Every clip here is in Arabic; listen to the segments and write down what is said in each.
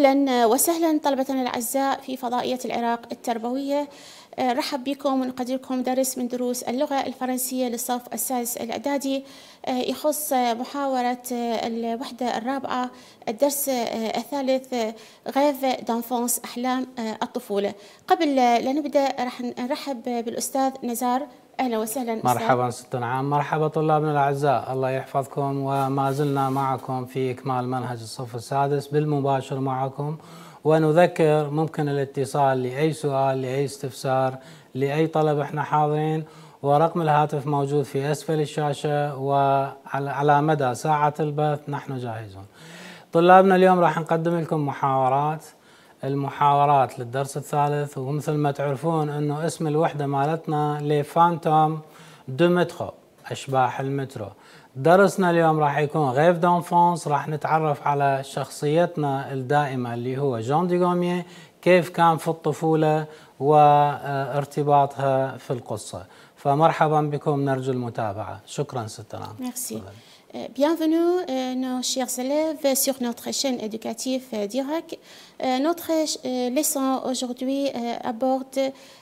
أهلا وسهلا طلبتنا الأعزاء في فضائية العراق التربوية. رحب بكم ونقدم لكم درس من دروس اللغة الفرنسية للصف السادس الإعدادي، يخص محاورة الوحدة الرابعة، الدرس الثالث، غيف دانفونس، أحلام الطفولة. قبل لا نبدأ راح نرحب بالأستاذ نزار. أهلا وسهلا أستاذ. مرحبا ست نعم، مرحبا طلابنا الأعزاء، الله يحفظكم. وما زلنا معكم في إكمال منهج الصف السادس بالمباشر معكم، ونذكر ممكن الاتصال لأي سؤال، لأي استفسار، لأي طلب. احنا حاضرين، ورقم الهاتف موجود في أسفل الشاشة، وعلى مدى ساعة البث نحن جاهزون. طلابنا اليوم راح نقدم لكم المحاورات للدرس الثالث، ومثل ما تعرفون انه اسم الوحده مالتنا لي فانتوم دو مترو، اشباح المترو. درسنا اليوم راح يكون غيف دانفونس، راح نتعرف على شخصيتنا الدائمه اللي هو جان دي غوميي، كيف كان في الطفوله وارتباطها في القصه. فمرحبا بكم، نرجو المتابعه. شكرا ست نعم. Merci. Bienvenue nos chers élèves sur notre chaîne éducative DIRAC. Notre leçon aujourd'hui aborde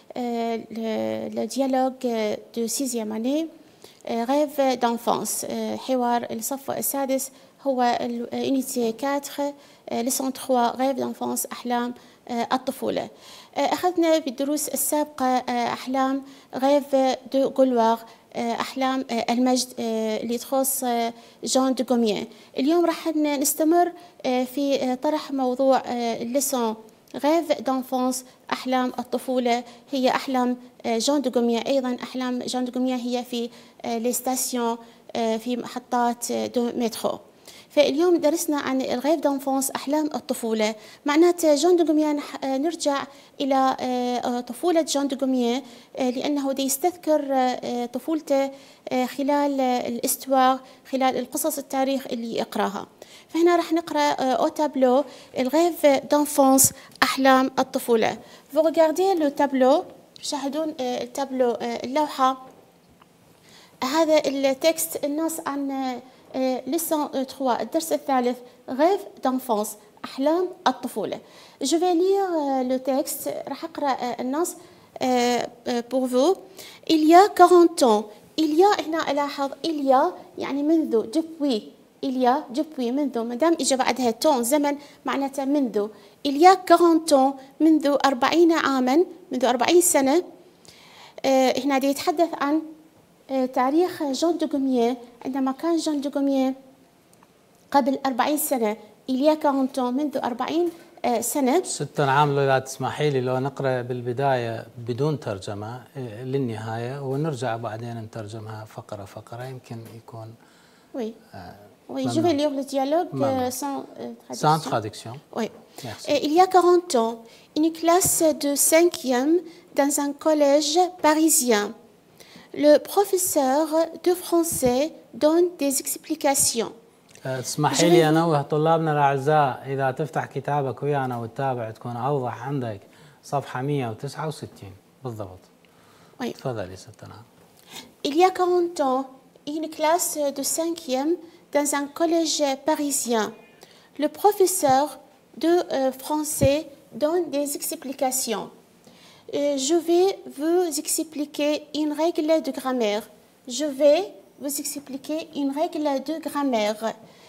le dialogue de 6e année, rêve d'enfance. حوار الصف السادس هو unité 4 leçon 3 rêve d'enfance، أحلام الطفولة. أخذنا بالدروس السابقة أحلام غيف دو غولوار، أحلام المجد اللي تخص جان دو غوميي. اليوم راح نستمر في طرح موضوع الليسون غيف دانفونس، أحلام الطفولة، هي أحلام جان دو غوميي. أيضا أحلام جان دو غوميي هي في لي ستاسيون، في محطات دو مترو. فاليوم درسنا عن الغيف دانفونس، أحلام الطفولة. معناته جان دو غوميي نرجع إلى طفولة جان دو غوميي، لأنه دي يستذكر طفولته خلال الاستوار، خلال القصص التاريخ اللي يقراها. فهنا راح نقرأ أو تابلو الغيف دانفونس، أحلام الطفولة. Vous regardez le tableau، تشاهدون التابلو، اللوحة. هذا التكست النص عن leçon 3 الدرس الثالث غيف دانفونس، أحلام الطفولة. Je vais lire le texte، راح أقرأ النص pour vous. Il y a 40 ans، il y a هنا ألاحظ il y a يعني منذ، depuis، il y a depuis منذ، ما دام إجا بعدها تون زمن معناته منذ. il y a 40 ans منذ 40 عاما، منذ 40 سنة. هنا دي يتحدث عن تاريخ جان دو غوميي، عندما كان جان دو غوميي قبل 40 سنة. il y a 40 ans منذ 40 سنة. ست نعم، لو لا تسمحي لي لو نقرأ بالبداية بدون ترجمة للنهاية، ونرجع بعدين نترجمها فقرة فقرة، يمكن يكون Oui. Oui, je vais lire le dialogue sans traduction. Oui. Il y a 40 ans, une classe de 5e dans un collège parisien. Le professeur de français donne des explications. اسمحي لي أنوه طلابنا الأعزاء، إذا تفتح كتابك ويانا وتتابع تكون أوضح عندك صفحة 169 بالضبط. تفضلي ست نعم. Il y a 40 ans, une classe de 5e dans un collège parisien. Le professeur de français donne des explications. Je vais vous expliquer une règle de grammaire. Je vais vous expliquer une règle de grammaire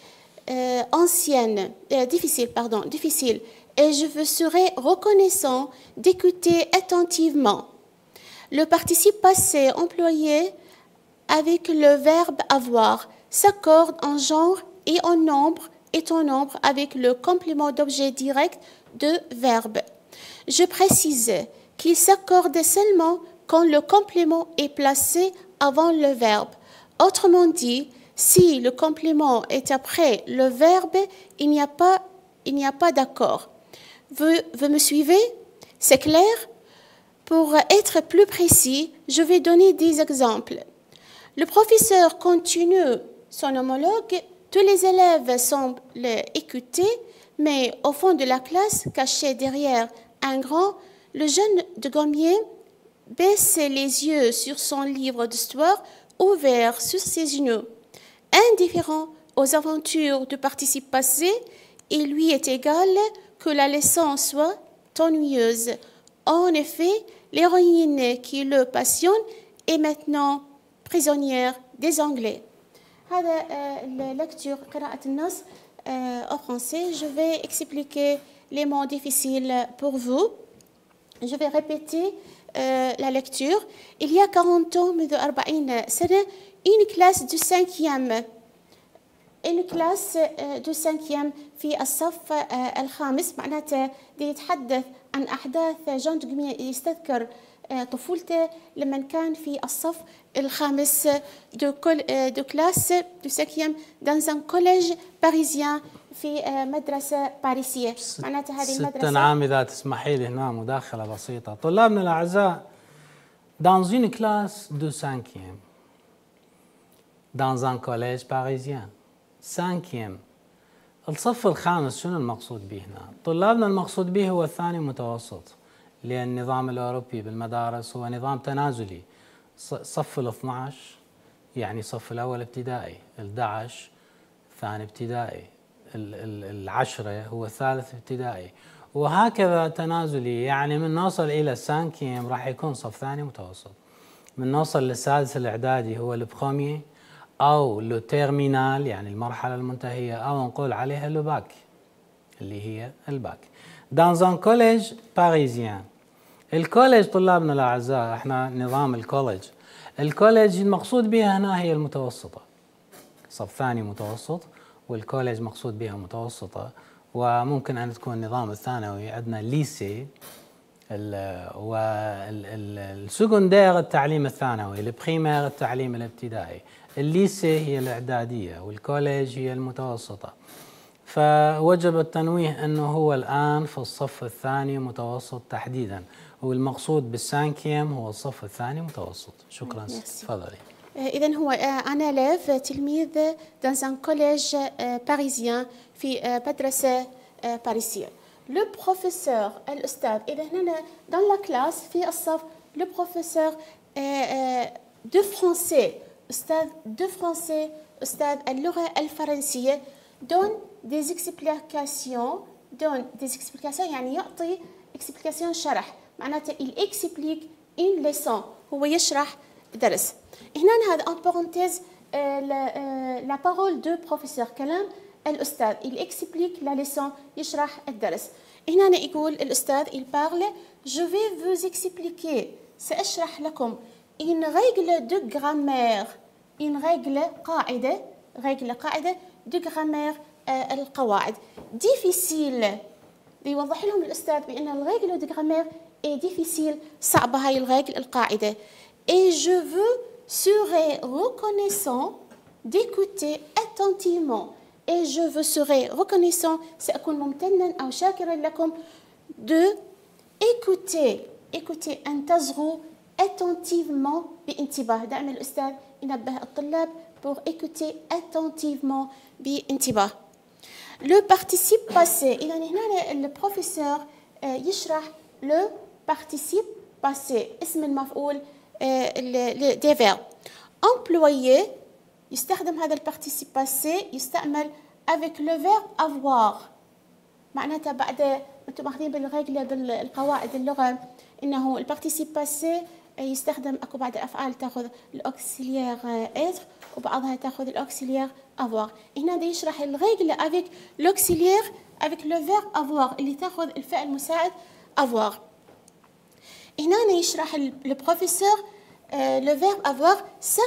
ancienne, difficile. Et je vous serai reconnaissant d'écouter attentivement. Le participe passé employé avec le verbe avoir s'accorde en genre et en nombre avec le complément d'objet direct de verbe. Je précise qu'il s'accorde seulement quand le complément est placé avant le verbe. Autrement dit, si le complément est après le verbe, il n'y a pas d'accord. Vous me suivez? C'est clair? Pour être plus précis, je vais donner des exemples. Le professeur continue son monologue. Tous les élèves semblent écouter, mais au fond de la classe, caché derrière un grand, le jeune de Gommier baisse les yeux sur son livre d'histoire ouvert sur ses genoux. Indifférent aux aventures du participe passé, il lui est égal que la leçon soit ennuyeuse. En effet, l'héroïne qui le passionne est maintenant prisonnière des Anglais. هذا lecture قراءة النص en français. Je vais expliquer les mots difficiles pour vous. Je vais répéter la lecture. Il y a 40 ans, منذ 40 سنة, une classe du 5e. Une classe du 5e في الصف الخامس. معناته يتحدث عن أحداث جون دوغمي يستذكر طفولته لما كان في الصف الخامس دو كلاس دو 5e dans un collège parisien في مدرسة باريسية. معناتها هذه المدرسة. ست عام إذا تسمحي لي هنا مداخلة بسيطة. طلابنا الأعزاء dans une classe de 5e dans un collège parisien 5e الصف الخامس. شنو المقصود به هنا؟ طلابنا المقصود به هو الثاني متوسط، لأن النظام الأوروبي بالمدارس هو نظام تنازلي. صف ال 12 يعني صف الأول ابتدائي، ال11 ثاني ابتدائي، العشرة هو الثالث ابتدائي، وهكذا تنازلي. يعني من نوصل إلى السانكيم راح يكون صف ثاني متوسط، من نوصل للسادس الإعدادي هو البخومي أو لو تيرمينال يعني المرحلة المنتهية، أو نقول عليها لو باك اللي هي الباك. dans un collège parisien. الكوليج طلابنا الأعزاء، احنا نظام الكوليج. الكوليج المقصود بها هنا هي المتوسطة، صف ثاني متوسط، والكوليج مقصود بها متوسطة. وممكن أن تكون نظام الثانوي عندنا ليسي، والسكندير التعليم الثانوي، البريمير التعليم الابتدائي، الليسي هي الإعدادية، والكوليج هي المتوسطة. فوجب التنويه أنه هو الآن في الصف الثاني متوسط تحديدا، والمقصود بالسانكيم هو الصف الثاني متوسط. شكرا. تفضلي. إذن هو un élève تلميذ dans un collège parisien في مدرسة باريسية. Le professeur الأستاذ. إذا هنا dans la classe في الصف le professeur de français أستاذ de français أستاذ اللغة الفرنسية donne des explications يعني يعطي explication شرح. معناته il explique une leçon هو يشرح درس. هنا هذا en parenthèse la parole de professeur كلام الأستاذ il explique la leçon يشرح الدرس. هنا يقول الأستاذ il parle je vais vous expliquer سأشرح لكم une règle de grammaire une règle قاعدة de grammaire القواعد difficile. يوضح لهم الأستاذ بأن الرègle de grammaire est difficile صعبة هاي الرègle القاعدة. Et je vous serai reconnaissant d'écouter attentivement. Et je vous serai reconnaissant سأكون ممتنا أو شاكرا لكم de écouter أن تصغوا attentivement بانتباه. دائما الأستاذ ينبه الطلاب pour écouter attentivement بانتباه. Le participe passé. إذا هنا البروفيسور يشرح le participe passé اسم المفعول des verbes. Employé يستخدم هذا البارتيسيب باسي يستعمل avec le verbe avoir. معناتها بعد انتم ماخذين بالرجله بالقواعد اللغه انه البارتيسيب باسي يستخدم اكو بعد افعال تاخذ الاوكسيليير être وبعضها تاخذ الاوكسيليير avoir. هنا يشرح الرجله avec l'auxiliaire avec le verbe avoir اللي تاخذ الفعل المساعد avoir. هنا يشرح البروفيسور le verbe avoir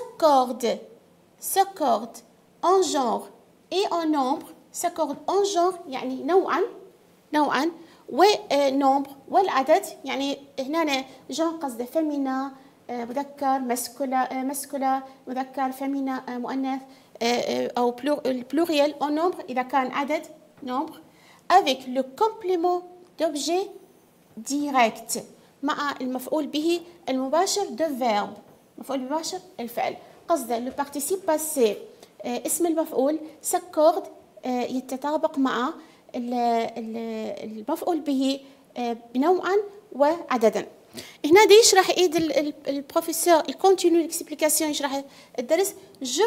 s'accorde en genre et en nombre. s'accorde en genre يعني نوعا ونومبر والعدد. يعني هنا جون قصده فيمينا مذكر مسكولا مذكر فيمينا مؤنث أو البلوريال en nombre إذا كان عدد nombre avec le complément d'objet direct مع المفعول به المباشر de verbe. مفعول مباشر الفعل قصده le participe passé اسم المفعول s'accorde يتطابق مع المفعول به بنوعا وعددا. هنا دي يشرح ايد البروفيسور الكونتينيو اكسبليكاسيون يشرح الدرس. je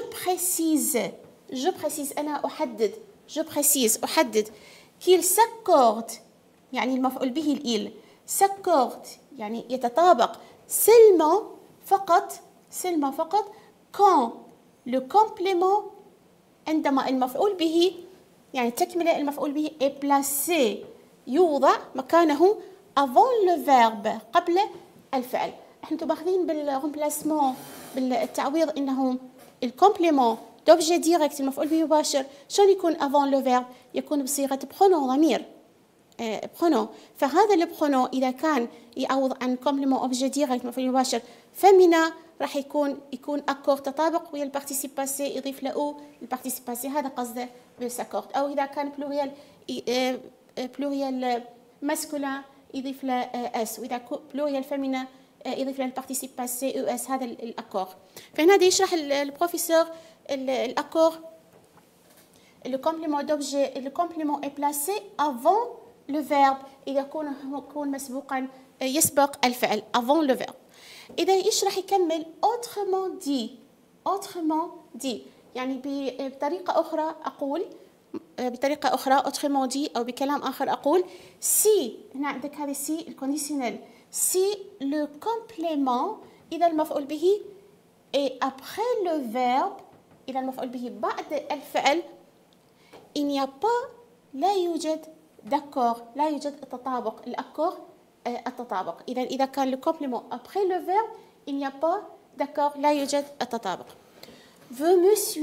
précise انا احدد qu'il s'accorde يعني المفعول به الإيل. s'accorde يعني يتطابق. seulement فقط quand le complément عندما المفعول به يعني تكملة المفعول به est placé يوضع مكانه avant le verbe قبل الفعل. احنا ماخذين بالريمبلاسمون بالتعويض انه الكومبليمون دوبجي ديريكت المفعول به مباشر شلون يكون avant le verbe؟ يكون بصيغة برونون ضمير برونون. فهذا البرونون إذا كان يعوض عن كومبليمون أوبجي ديريكت مفعول مباشر فمنا راح يكون أكور تطابق ويا البارتيسيب باسي يضيف له البارتيسيب باسي. هذا قصده بالساكورد. أو إذا كان بلوريال ماسكولين يضيف له اس، وإذا بلوريال فيمينين يضيف له البارتيسيب باسي او اس. هذا الأكور. فهنا دي يشرح البروفيسور الأكور. Le complément d'objet et le complément est placé avant le verbe إذا يكون مسبوقا يسبق الفعل avant le verbe. إذا يشرح يكمل autrement dit يعني بطريقة أخرى autrement dit أو بكلام آخر أقول si هنا عندك هذه si الكونديشنال si le complément إذا المفعول به et après le verbe إذا المفعول به بعد الفعل il n'y a pas لا يوجد d'accord لا يوجد التطابق الأكور التطابق. إذا كان le complément après le verbe il n'y a pas d'accord لا يوجد التطابق. vous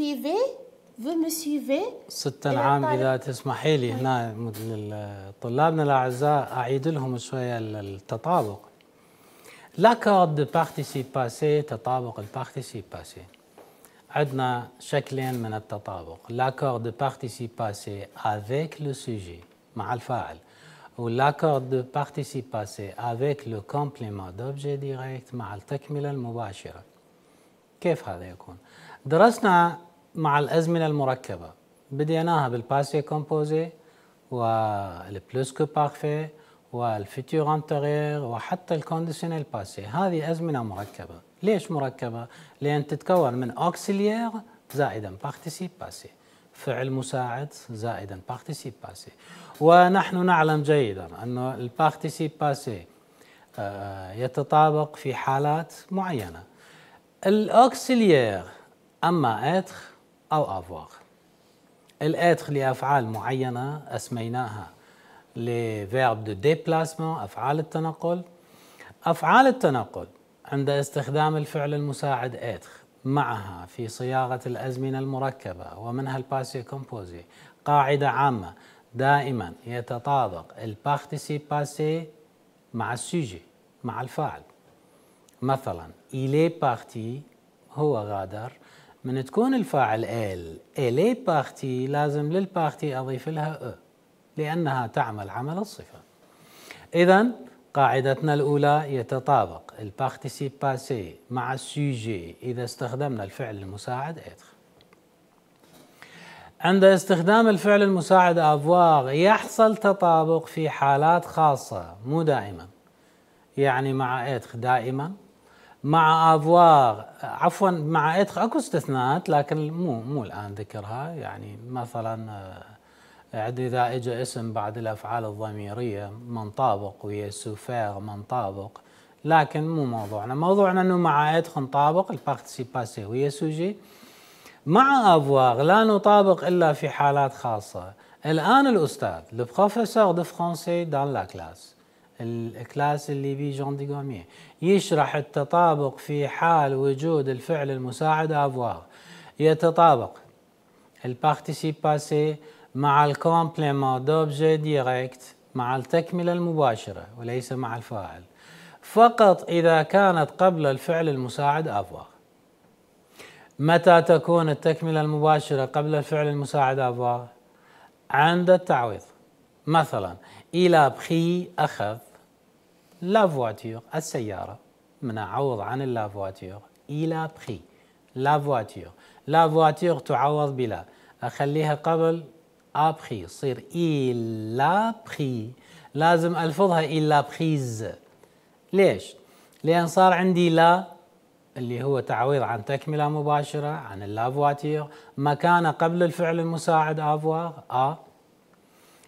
me suivez ست نعم. إذا تسمحي لي هنا طلابنا الأعزاء أعيد لهم شوية التطابق. l'accord de participe passé تطابق البارتيسيب باسي. عندنا شكلين من التطابق. l'accord de participe passé avec le sujet مع الفاعل والl'accord de participe passé avec le complément d'objet direct مع التكملة المباشرة. كيف هذا يكون؟ درسنا مع الأزمنة المركبة بديناها بالباسي كومبوزي والبلوسكو بارفي والفيتور انتيريور وحتى الكونديشنال باسي. هذه أزمنة مركبة. ليش مركبة؟ لأن تتكون من أوكسيليير زائدا بارتيسيب باسي، فعل مساعد زائدا بارتيسيب باسي. ونحن نعلم جيدا أن البارتيسيب باسي يتطابق في حالات معينة. الأوكسيليير أما إتر أو أفوار. الإتر لأفعال معينة أسميناها لفيرب دو ديبلاسمون أفعال التنقل. أفعال التنقل عند استخدام الفعل المساعد إتر معها في صياغة الأزمنة المركبة ومنها الباسي كومبوزي قاعدة عامة دائما يتطابق البارتيسيب باسي مع السوجي مع الفاعل. مثلا il est parti هو غادر، من تكون الفاعل elle est parti لازم للبارتي أضيف لها لأنها تعمل عمل الصفة. إذن قاعدتنا الأولى يتطابق البارتيسيب باسي مع السوجي إذا استخدمنا الفعل المساعد إتر. عند استخدام الفعل المساعد avoir يحصل تطابق في حالات خاصة مو دائما. يعني مع إتر دائما، مع avoir عفوا مع إتر أكو استثناءات لكن مو الآن ذكرها. يعني مثلا إذا إجا اسم بعد الأفعال الضميرية منطابق ويا سوفير منطابق، لكن مو موضوعنا أنه مع إتر نطابق البارتيسيب باسي ويا سوجي. مع أفواغ لا نطابق إلا في حالات خاصة. الآن الأستاذ le professeur de français dans la classe الكلاس اللي بيه جون دي غوميه يشرح التطابق في حال وجود الفعل المساعد أفواغ. يتطابق البارتيسيب باسي مع الكومبليمون دوبجي ديريكت مع التكملة المباشرة وليس مع الفاعل فقط إذا كانت قبل الفعل المساعد أفواغ. متى تكون التكملة المباشرة قبل الفعل المساعد أفواغ؟ عند التعويض. مثلا il a pris أخذ la voiture السيارة، من أعوض عن la voiture il a pris la voiture تعوض بلا، أخليها قبل a pris تصير il a pris. لازم ألفظها il a prise. ليش؟ لأن صار عندي لا اللي هو تعويض عن تكملة مباشرة عن لا فواتير مكانه قبل الفعل المساعد avoir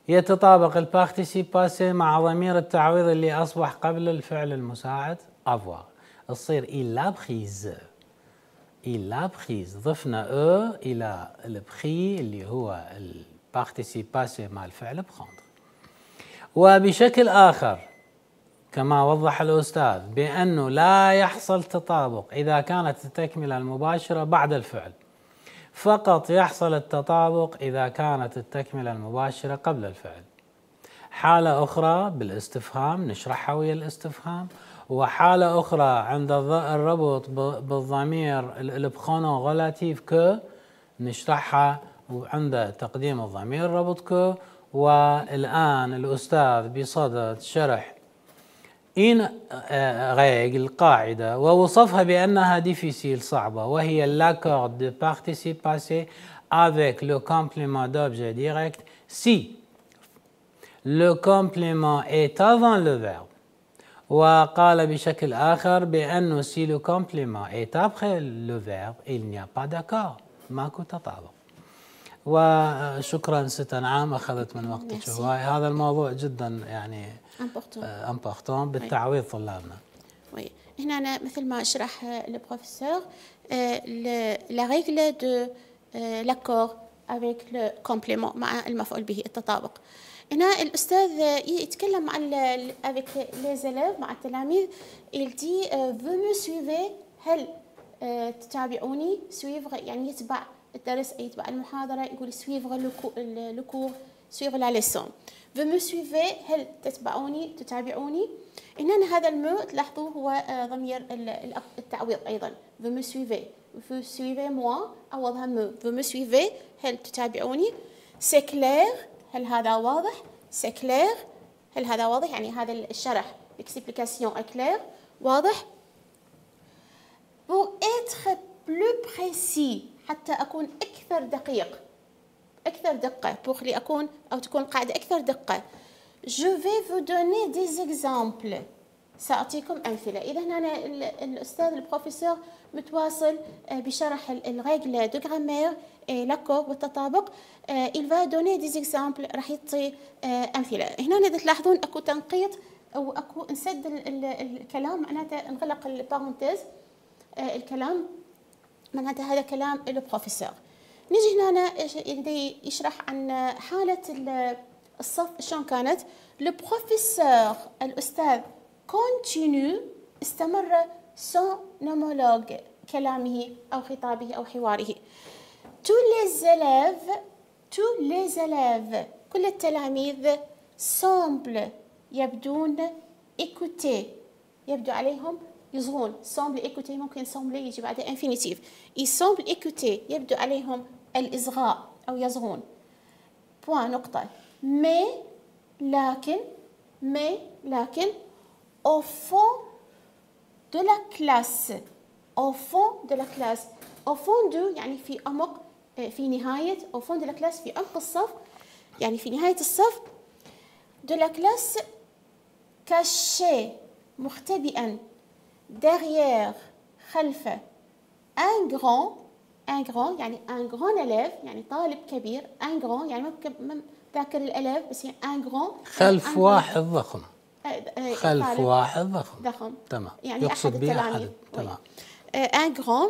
يتطابق البارتيسيب باسي مع ضمير التعويض اللي أصبح قبل الفعل المساعد avoir. تصير il a prise. il a prise. ضفنا إلى البخي اللي هو البارتيسيب باسي مع الفعل prendre. وبشكل آخر كما وضح الأستاذ بأنه لا يحصل تطابق إذا كانت التكملة المباشرة بعد الفعل، فقط يحصل التطابق إذا كانت التكملة المباشرة قبل الفعل. حالة أخرى بالاستفهام نشرحها ويا الاستفهام، وحالة أخرى عند الربط بالضمير البخونو غولاتيف كو نشرحها عند تقديم الضمير ربط كو. والآن الأستاذ بصدد شرح إن ريغل قاعدة ووصفها بأنها ديفيسيل صعبة، وهي l'accord de participe passé avec le complément d'objet direct si le complément est avant le verbe. وقال بشكل آخر بأنه si le complément est après le verbe il n'y a pas d'accord، ماكو تطابق. وشكرا ست أنعام، أخذت من وقتك هواي. هذا الموضوع جدا يعني امبورتون بالتعويض طلابنا. وي هنا أنا مثل ما شرح البروفيسور لا ريغل دو لاكور افيك لو كومبليمون مع المفعول به التطابق. هنا الأستاذ يتكلم مع افيك لي زيليف مع التلاميذ. il dit vous me suivez، هل تتابعوني؟ suivre يعني يتبع الدرس، يتبع المحاضرة، يقول suivre le cours، suivre la leçon. vous me suivez هل تتبعوني تتابعوني. هنا هذا المو تلاحظوه هو ضمير التعويض أيضا. vous me suivez، vous suivez moi عوضها مو. vous me suivez هل تتابعوني. c'est clair هل هذا واضح. c'est clair هل هذا واضح يعني هذا الشرح l'explication est clair واضح. pour être plus précis حتى أكون أكثر دقيق، أكثر دقة، pour لأكون أو تكون قاعدة أكثر دقة. je vais vous donner des exemples، سأعطيكم أمثلة. إذا هنا الأستاذ البروفيسور متواصل بشرح الريغل دو غرامير لاكور والتطابق. il va donner des exemples، راح يعطي أمثلة. هنا إذا تلاحظون أكو تنقيط أو أكو نسد الكلام، معناته انغلق البارونتيز الكلام، معناته هذا كلام البروفيسور. نجي هنا يشرح عن حالة الصف شلون كانت. البروفيسور الأستاذ continue استمر son monologue كلامه أو خطابه أو حواره. tous les élèves كل التلاميذ semblent يبدون écouter يبدو عليهم يصغون. semble écouter ممكن semble يجي بعد infinitive. ils semblent écouter يبدو عليهم الإصغاء أو يصغون. point نقطة. mais لكن au fond de la classe au fond de يعني في أعمق في نهاية au fond de la classe في عمق الصف يعني في نهاية الصف. de la classe caché مختبئا derrière خلفه un grand يعني un grand élève يعني طالب كبير. un grand يعني ما ذاكر الألف بس يعني un grand خلف واحد ضخم. خلف واحد ضخم تمام يعني يقصد به أحد. تمام. un grand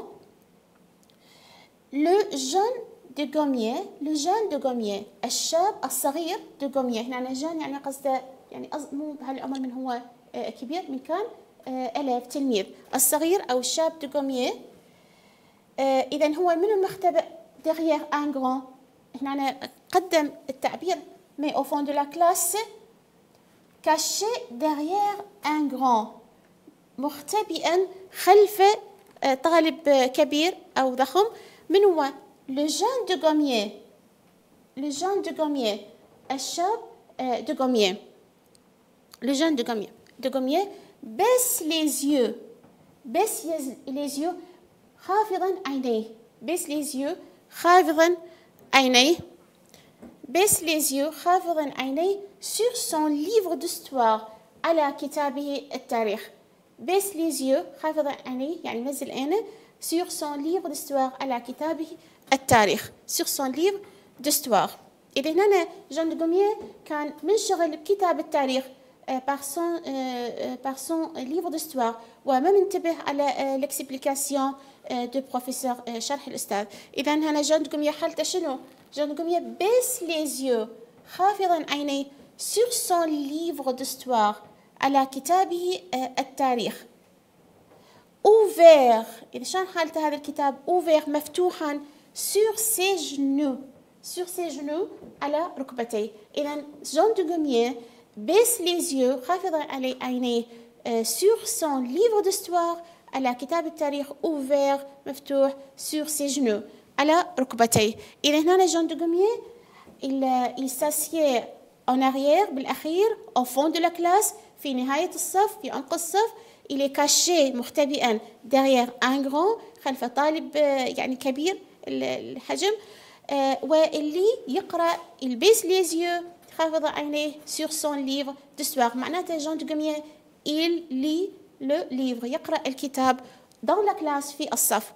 le jeune de Gommier الشاب الصغير de Gommier. هنا جان يعني قصده يعني مو بهالعمر من هو كبير، من كان ألف تلميذ الصغير أو الشاب de Gommier. إذا هو من المختبئ derrière un grand. هنا أنا قدم التعبير mais au fond de la classe caché derrière un grand مختبئا خلف طالب كبير أو ضخم. من هو le jeune de Gommier الشاب de Gommier. le jeune de Gommier baisse les yeux خافضا عينيه. baisse les yeux خافضا عينيه sur son livre d'histoire على كتابه التاريخ. baisse les yeux خافضا عينيه يعني نزل عينه sur son livre d'histoire على كتابه التاريخ. sur son livre d'histoire إذا هنا جون دو غوميي كان منشغل بكتاب التاريخ par son livre d'histoire وما منتبه على l'explication du professeur شرح الأستاذ. إذا هنا جون دو غوميي حالته شنو؟ جون دو غوميي baisse les yeux خافضا عينيه sur son livre d'histoire على كتابه التاريخ. ouvert إذا شلون حالته هذا الكتاب؟ ouvert مفتوحا sur ses genoux على ركبتيه. إذا جون دو غوميي baisse les yeux خافض على عينيه sur son livre d'histoire على كتاب التاريخ ouvert مفتوح sur ses genoux على ركبتيه. إذا هنا جون دو غوميي il s'assied en arrière بالأخير au fond de la classe في نهاية الصف في عمق الصف. il est caché مختبئا derrière un grand خلف طالب يعني كبير الحجم واللي يقرأ il baisse les yeux خافض عينيه sur son livre d'histoire. معناته جون دو غوميي il lit le livre يقرأ الكتاب dans la classe في الصف.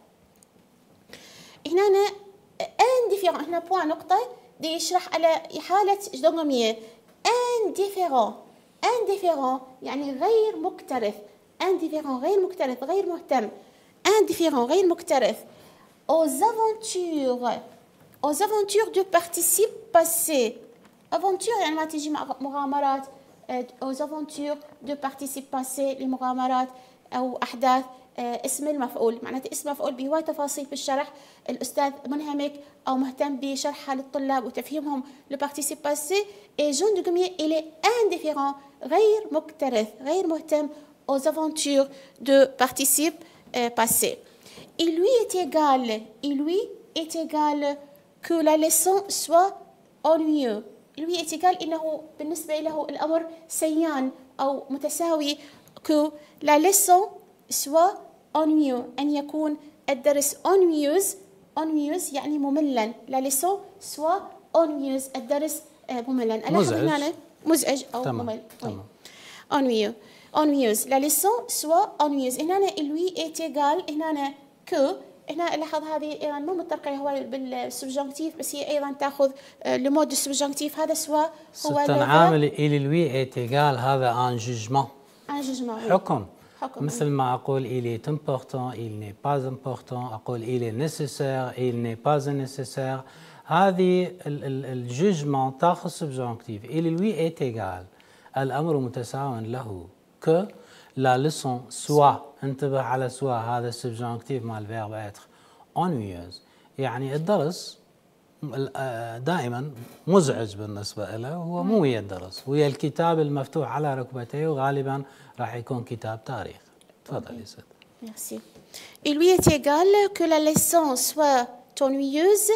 هنا indifférent هنا بوان نقطة دي يشرح على حالة جون دو غوميي indifférent يعني غير مكترث indifférent غير مكترث غير مهتم indifférent غير مكترث aux aventures du participe passé. aventure يعني ما تيجي مغامرات aux aventures du participe passé لمغامرات أو أحداث اسم المفعول معناته اسم مفعول بهواية تفاصيل في الشرح. الأستاذ منهمك أو مهتم بشرحها للطلاب وتفهيمهم le participe passé et Jean de Gommier il est indifférent غير مكترث غير مهتم aux aventures de participe passé. Il lui est égal que la leçon soit ennuyeuse. lui est égal إنه بالنسبة له الأمر سيان أو متساوي que la leçon soit ennuyeux أن يكون الدرس ennuyeuse يعني مملا. la leçon soit ennuyeuse الدرس مملا. مزعج أو ممل. ennuyeuse la leçon soit ennuyeuse. هنا lui est égal هنا que هنا لاحظ هذه ايضا مو مترقيه هو بالسبجنكتيف بس هي ايضا تاخذ لمود السبجنكتيف هذا سواء هو عامل il lui est égal هذا ان جوجمون حكم مثل ما اقول il est important il n'est pas important اقول il est nécessaire il n'est pas nécessaire. هذه الجوجمون تاخذ سبجنكتيف il lui est égal الامر متساو له que la leçon soit انتبه على سواء هذا السبجنكتيف مال فيرب اتر ennuyeuse يعني الدرس دائما مزعج بالنسبه له. هو مو ويا الدرس ويا الكتاب المفتوح على ركبتيه وغالبا راح يكون كتاب تاريخ. تفضل يا ست. Merci. Il lui est égal que la leçon soit ennuyeuse.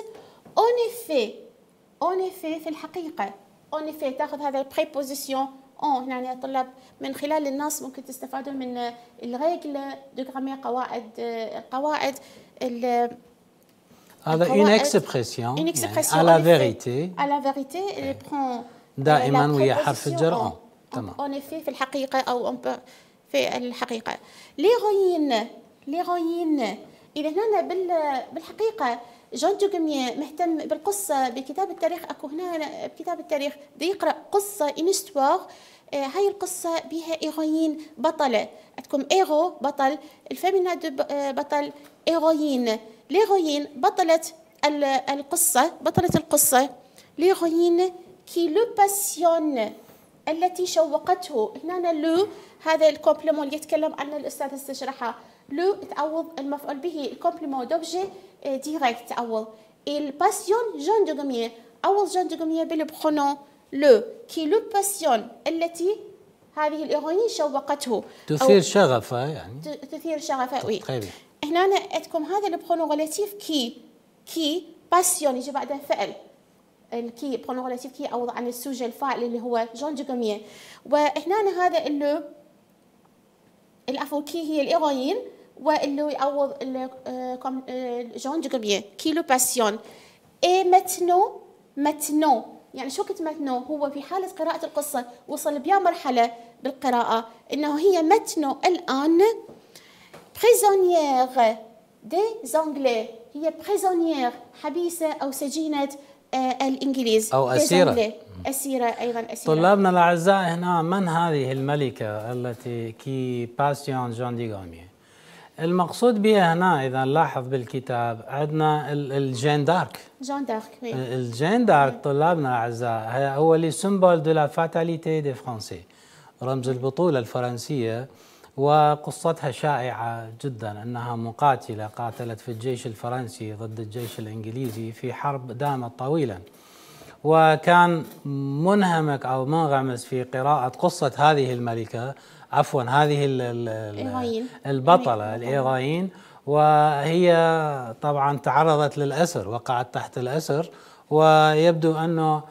En effet في الحقيقه en effet تاخذ هذا البريبوزيسيون هنا يا طلاب من خلال النص ممكن تستفادون من الريغل دو غرامير قواعد هذا une expression à la vérité دائما ويا حرف الجر تمام. en effet في الحقيقة أو في الحقيقة. l'héroïne إذا هنا بالحقيقة جون دو غوميي مهتم بالقصة بكتاب التاريخ. أكو هنا بكتاب التاريخ دي يقرأ قصة إنستوار. هاي القصة بها إيروين بطلة عندكم إيرو بطل الفيمينا بطل إيروين. l'héroïne بطلة القصة l'héroïne qui le passionne التي شوقته. هنا لو هذا الكومبليمون اللي يتكلم عنه الأستاذ استشرحه. لو تعوض المفعول به الكومبليمون دوبجي ديريكت تعوض. il passionne Jean de Gommier عوض جون دو غوميي بالبرونون لو كي لو باسيون التي هذه الإيروين شوقته تثير شغفه يعني تثير شغفه. وي هنا عندكم هذا البرونون ريلاتيف كي باسيون يجي بعده فعل. الكي برونون ريلاتيف كي يعوض عن السوجي الفاعل اللي هو جون دو غوميي. وهنا هذا اللو العفو كي هي الإيروين واللو يعوض جون دو غوميي كي لو باسيون. اي ماتنو يعني شو كنت ماتنو هو في حالة قراءة القصة وصل بيا مرحلة بالقراءة إنه هي ماتنو الآن prisonnière des Anglais هي prisonnière حبيسة أو سجينة الإنجليز أو أسيرة. أسيرة أيضا أسيرة. طلابنا الأعزاء هنا، من هذه الملكة التي كي باسيون جون دي غوميي؟ المقصود بها هنا إذا نلاحظ بالكتاب عندنا الجين دارك. جون دارك. الجين دارك طلابنا الأعزاء هو لي سيمبول دو لا فاتاليتي دي فرنسي، رمز البطولة الفرنسية، وقصتها شائعة جدا، أنها مقاتلة قاتلت في الجيش الفرنسي ضد الجيش الإنجليزي في حرب دامت طويلا، وكان منهمك أو منغمس في قراءة قصة هذه الملكة، عفوا هذه البطلة الإيغاين، وهي طبعا تعرضت للأسر، وقعت تحت الأسر، ويبدو أنه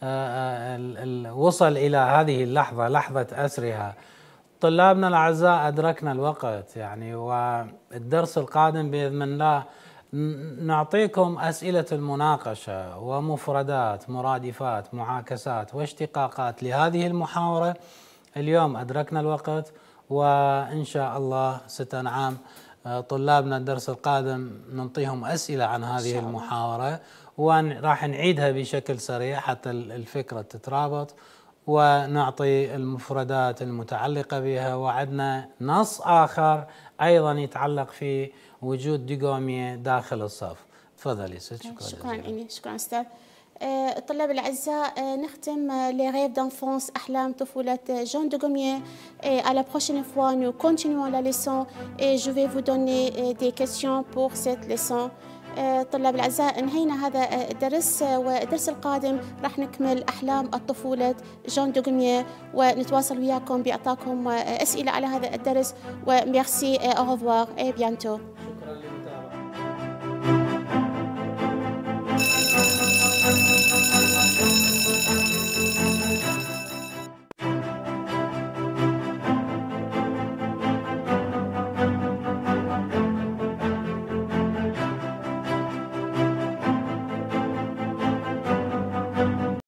وصل إلى هذه اللحظة، لحظة أسرها. طلابنا الأعزاء أدركنا الوقت يعني، والدرس القادم بإذن الله نعطيكم أسئلة المناقشة ومفردات، مرادفات، معاكسات واشتقاقات لهذه المحاورة. اليوم أدركنا الوقت، وإن شاء الله ستنعم طلابنا الدرس القادم نعطيهم أسئلة عن هذه المحاورة، وراح نعيدها بشكل سريع حتى الفكرة تترابط، ونعطي المفردات المتعلقة بها. وعندنا نص آخر أيضا يتعلق في وجود دي غوميي داخل الصف. تفضلي ست. شكرا أستاذ. الطلاب الأعزاء، نختم les rêves d'enfance أحلام طفولة جون دي غوميي. À la prochaine fois nous continuons la leçon et je vais vous donner des questions pour cette leçon. طلاب الأعزاء، انهينا هذا الدرس، والدرس القادم راح نكمل أحلام الطفولة جون دي غوميي، ونتواصل وياكم بإعطاكم أسئلة على هذا الدرس. وميرسي، au revoir et bientôt.